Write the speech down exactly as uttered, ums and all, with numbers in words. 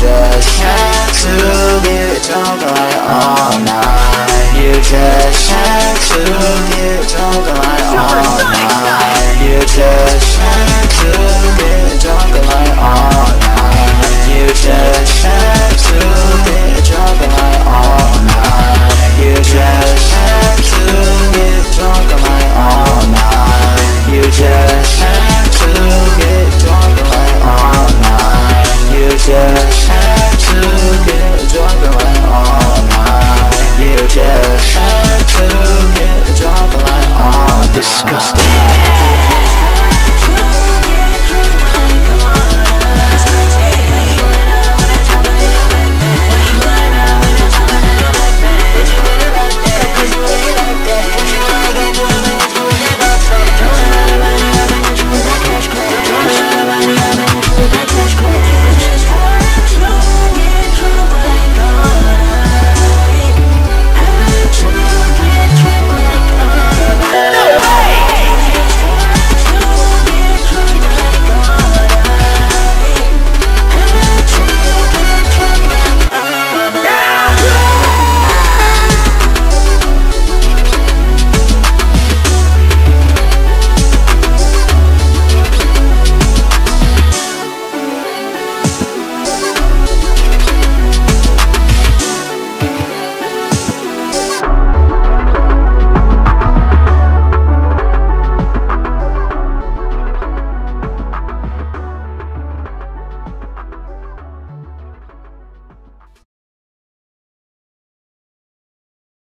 just had to get drunk like all night. You just had to get drunk like all night. You just had to get drunk like all night. You just had to get drunk like all night. You just had to get drunk like all night. You just had to get drunk like all night. You just